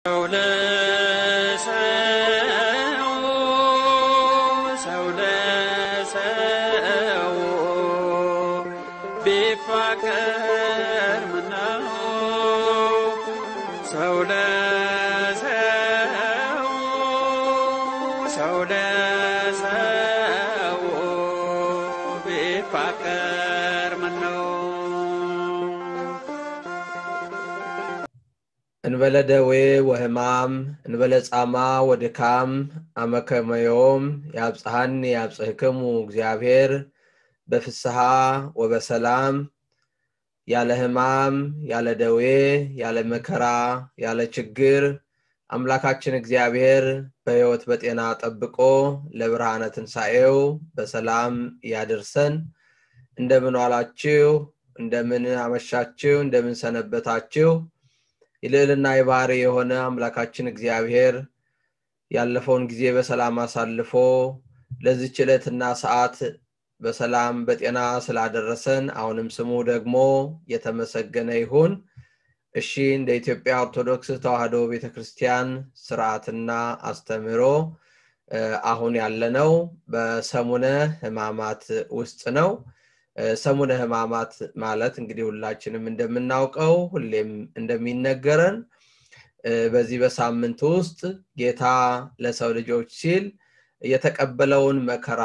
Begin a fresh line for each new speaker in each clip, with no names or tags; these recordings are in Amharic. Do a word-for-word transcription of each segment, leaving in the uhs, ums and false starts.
እንበለ ደዌ ወህማም እንበለ ጻማ ወድካም አመከመዮም ያብጽሐን ያብጽሕክሙ እግዚአብሔር በፍስሐ ወበሰላም ያለ ህማም ያለ ደዌ ያለ መከራ ያለ ችግር አምላካችን እግዚአብሔር በሕይወት በጤና ጠብቆ ለብርሃነ ትንሣኤው በሰላም ያደርሰን። እንደምን ዋላችሁ? እንደምን አመሻችሁ? እንደምን ሰነበታችሁ? ይልልና ይባሪ የሆነ አምላካችን እግዚአብሔር ያለፈውን ጊዜ በሰላም አሳልፎ ለዚህ ዕለትና ሰዓት በሰላም በጤና ስላደረሰን አሁንም ስሙ ደግሞ የተመሰገነ ይሁን። እሺ፣ እንደ ኢትዮጵያ ኦርቶዶክስ ተዋሕዶ ቤተክርስቲያን ሥርዓትና አስተምህሮ አሁን ያለነው በሰሙነ ሕማማት ውስጥ ነው። ሰሙነ ሕማማት ማለት እንግዲህ ሁላችንም እንደምናውቀው ሁሌም እንደሚነገረን በዚህ በሳምንት ውስጥ ጌታ ለሰው ልጆች ሲል የተቀበለውን መከራ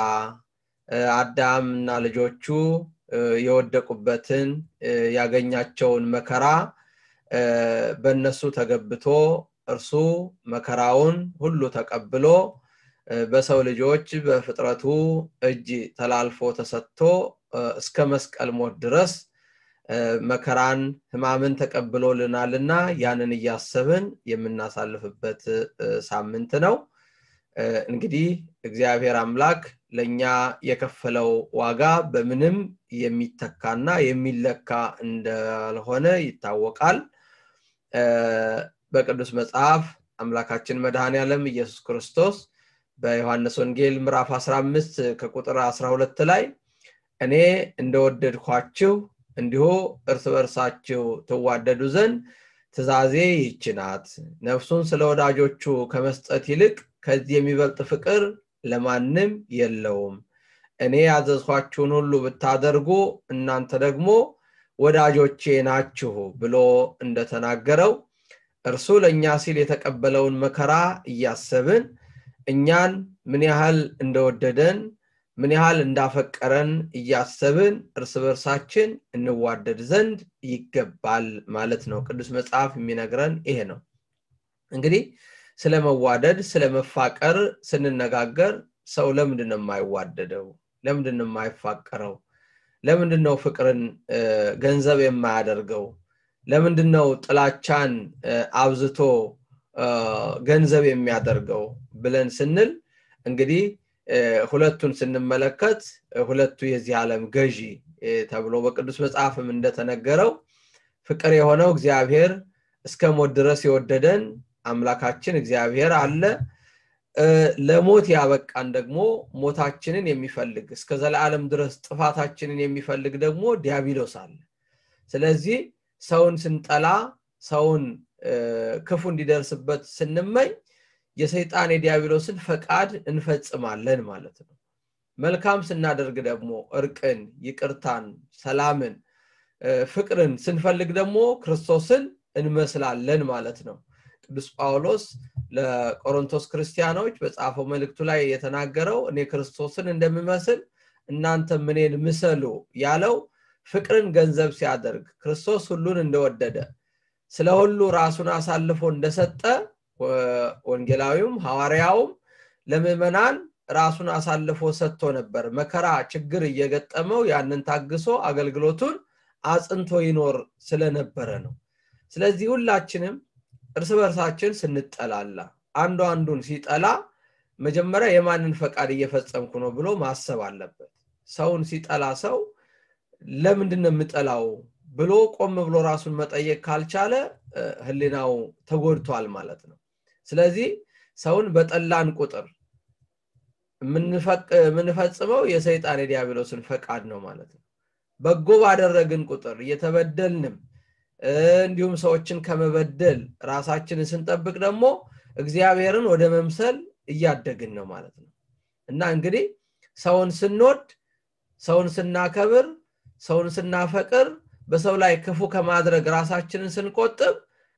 አዳምና ልጆቹ የወደቁበትን ያገኛቸውን መከራ በእነሱ ተገብቶ እርሱ መከራውን ሁሉ ተቀብሎ በሰው ልጆች በፍጥረቱ እጅ ተላልፎ ተሰጥቶ እስከ መስቀል ሞት ድረስ መከራን ሕማምን ተቀብሎልናልና ያንን ያያሰብን የምናሳልፍበት ሳምንት ነው። እንግዲህ እግዚአብሔር አምላክ ለኛ የከፈለው ዋጋ በምንም የሚተካና የሚለካ እንዳልሆነ ይታወቃል። በቅዱስ መጽሐፍ አምላካችን መድኃኔዓለም ኢየሱስ ክርስቶስ በዮሐንስ ወንጌል ምዕራፍ አስራ አምስት ከቁጥር አስራ ሁለት ላይ እኔ እንደወደድኳችሁ እንዲሁ እርስ በርሳችሁ ተዋደዱ ዘንድ ትእዛዜ ይህች ናት፣ ነፍሱን ስለ ወዳጆቹ ከመስጠት ይልቅ ከዚህ የሚበልጥ ፍቅር ለማንም የለውም። እኔ ያዘዝኳችሁን ሁሉ ብታደርጉ እናንተ ደግሞ ወዳጆቼ ናችሁ ብሎ እንደተናገረው እርሱ ለኛ ሲል የተቀበለውን መከራ እያሰብን እኛን ምን ያህል እንደወደደን ምን ያህል እንዳፈቀረን እያሰብን እርስ በርሳችን እንዋደድ ዘንድ ይገባል ማለት ነው። ቅዱስ መጽሐፍ የሚነግረን ይሄ ነው። እንግዲህ ስለመዋደድ ስለመፋቀር ስንነጋገር ሰው ለምንድነው የማይዋደደው? ለምንድነው የማይፋቀረው? ለምንድነው ፍቅርን ገንዘብ የማያደርገው? ለምንድነው ጥላቻን አብዝቶ ገንዘብ የሚያደርገው ብለን ስንል እንግዲህ ሁለቱን ስንመለከት ሁለቱ የዚህ ዓለም ገዢ ተብሎ በቅዱስ መጽሐፍም እንደተነገረው ፍቅር የሆነው እግዚአብሔር እስከ ሞት ድረስ የወደደን አምላካችን እግዚአብሔር አለ። ለሞት ያበቃን ደግሞ ሞታችንን የሚፈልግ እስከ ዘላለም ድረስ ጥፋታችንን የሚፈልግ ደግሞ ዲያብሎስ አለ። ስለዚህ ሰውን ስንጠላ ሰውን ክፉ እንዲደርስበት ስንመኝ የሰይጣን የዲያብሎስን ፈቃድ እንፈጽማለን ማለት ነው። መልካም ስናደርግ ደግሞ እርቅን፣ ይቅርታን፣ ሰላምን፣ ፍቅርን ስንፈልግ ደግሞ ክርስቶስን እንመስላለን ማለት ነው። ቅዱስ ጳውሎስ ለቆሮንቶስ ክርስቲያኖች በጻፈው መልእክቱ ላይ የተናገረው እኔ ክርስቶስን እንደምመስል እናንተ ምንን ምሰሉ ያለው ፍቅርን ገንዘብ ሲያደርግ ክርስቶስ ሁሉን እንደወደደ ስለሁሉ ራሱን አሳልፎ እንደሰጠ ወንጌላዊውም ሐዋርያውም ለምእመናን ራሱን አሳልፎ ሰጥቶ ነበር። መከራ ችግር እየገጠመው ያንን ታግሶ አገልግሎቱን አጽንቶ ይኖር ስለነበረ ነው። ስለዚህ ሁላችንም እርስ በርሳችን ስንጠላላ አንዱ አንዱን ሲጠላ መጀመሪያ የማንን ፈቃድ እየፈጸምኩ ነው ብሎ ማሰብ አለበት። ሰውን ሲጠላ ሰው ለምንድነው የምጠላው ብሎ ቆም ብሎ ራሱን መጠየቅ ካልቻለ ህሊናው ተጎድቷል ማለት ነው። ስለዚህ ሰውን በጠላን ቁጥር ምንፈጽመው የሰይጣን የዲያብሎስን ፈቃድ ነው ማለት ነው። በጎ ባደረግን ቁጥር እየተበደልንም እንዲሁም ሰዎችን ከመበደል ራሳችንን ስንጠብቅ ደግሞ እግዚአብሔርን ወደ መምሰል እያደግን ነው ማለት ነው እና እንግዲህ ሰውን ስንወድ ሰውን ስናከብር ሰውን ስናፈቅር በሰው ላይ ክፉ ከማድረግ ራሳችንን ስንቆጥብ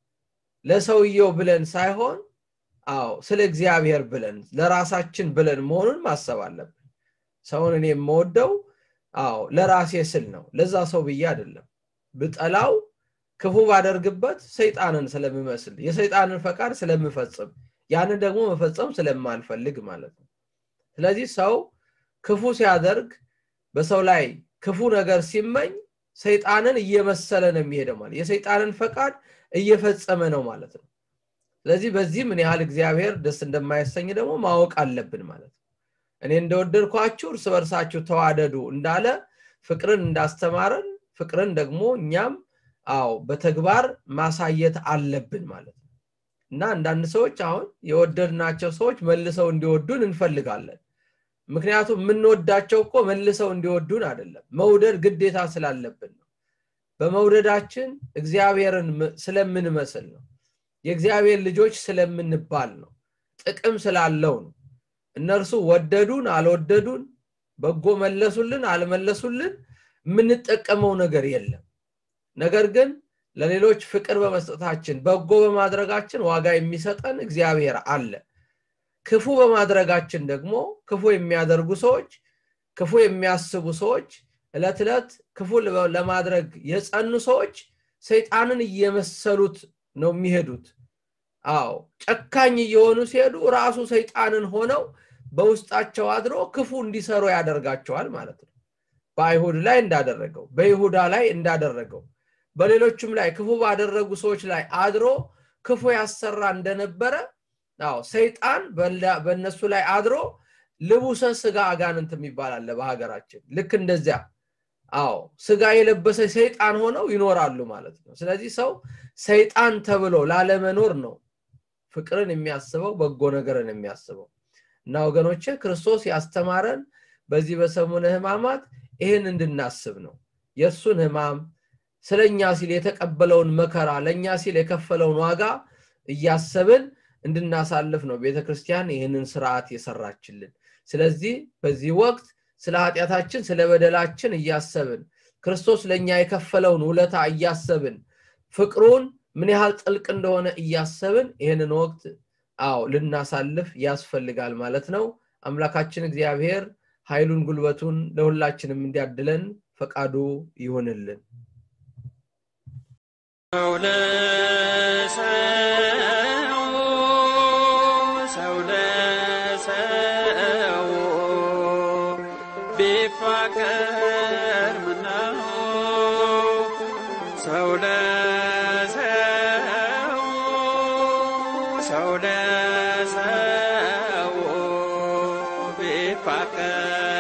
ለሰውየው ብለን ሳይሆን አዎ ስለ እግዚአብሔር ብለን ለራሳችን ብለን መሆኑን ማሰብ አለብን ሰውን እኔ የምወደው አዎ ለራሴ ስል ነው ለዛ ሰው ብዬ አይደለም ብጠላው ክፉ ባደርግበት ሰይጣንን ስለምመስል የሰይጣንን ፈቃድ ስለምፈጽም ያንን ደግሞ መፈጸም ስለማልፈልግ ማለት ነው ስለዚህ ሰው ክፉ ሲያደርግ በሰው ላይ ክፉ ነገር ሲመኝ ሰይጣንን እየመሰለ ነው የሚሄደው ማለት የሰይጣንን ፈቃድ እየፈጸመ ነው ማለት ነው ስለዚህ በዚህ ምን ያህል እግዚአብሔር ደስ እንደማይሰኝ ደግሞ ማወቅ አለብን ማለት ነው እኔ እንደወደድኳችሁ እርስ በርሳችሁ ተዋደዱ እንዳለ ፍቅርን እንዳስተማረን ፍቅርን ደግሞ እኛም አው በተግባር ማሳየት አለብን ማለት ነው እና አንዳንድ ሰዎች አሁን የወደድናቸው ሰዎች መልሰው እንዲወዱን እንፈልጋለን ምክንያቱም ምንወዳቸው እኮ መልሰው እንዲወዱን አይደለም መውደድ ግዴታ ስላለብን ነው በመውደዳችን እግዚአብሔርን ስለምንመስል ነው የእግዚአብሔር ልጆች ስለምንባል ነው ጥቅም ስላለው ነው እነርሱ ወደዱን አልወደዱን በጎ መለሱልን አልመለሱልን ምን ተጠቀመው ነገር የለም ነገር ግን ለሌሎች ፍቅር በመስጠታችን በጎ በማድረጋችን ዋጋ የሚሰጠን እግዚአብሔር አለ ክፉ በማድረጋችን ደግሞ ክፉ የሚያደርጉ ሰዎች ክፉ የሚያስቡ ሰዎች እለትለት ክፉ ለማድረግ የጸኑ ሰዎች ሰይጣንን እየመሰሉት ነው የሚሄዱት አዎ ጨካኝ እየሆኑ ሲሄዱ ራሱ ሰይጣንን ሆነው በውስጣቸው አድሮ ክፉ እንዲሰሩ ያደርጋቸዋል ማለት ነው በአይሁድ ላይ እንዳደረገው በይሁዳ ላይ እንዳደረገው በሌሎችም ላይ ክፉ ባደረጉ ሰዎች ላይ አድሮ ክፉ ያሰራ እንደነበረ አዎ ሰይጣን በእነሱ ላይ አድሮ ልቡሰ ስጋ አጋንንት የሚባል በሀገራችን ልክ እንደዚያ አዎ ስጋ የለበሰ ሰይጣን ሆነው ይኖራሉ ማለት ነው ስለዚህ ሰው ሰይጣን ተብሎ ላለመኖር ነው ፍቅርን የሚያስበው በጎ ነገርን የሚያስበው እና ወገኖቼ ክርስቶስ ያስተማረን በዚህ በሰሙነ ሕማማት ይሄን እንድናስብ ነው የሱን ሕማም ስለኛ ሲል የተቀበለውን መከራ ለኛ ሲል የከፈለውን ዋጋ እያሰብን እንድናሳልፍ ነው ቤተክርስቲያን ይሄንን ሥርዓት የሰራችልን ስለዚህ በዚህ ወቅት ስለ ኃጢያታችን ስለ በደላችን እያሰብን ክርስቶስ ለኛ የከፈለውን ውለታ እያሰብን ፍቅሩን ምን ያህል ጥልቅ እንደሆነ እያሰብን ይሄንን ወቅት አው ልናሳልፍ ያስፈልጋል ማለት ነው አምላካችን እግዚአብሔር ኃይሉን ጉልበቱን ለሁላችንም እንዲያድለን ፈቃዱ ይሁንልን
Saudara, saudara, bifakar.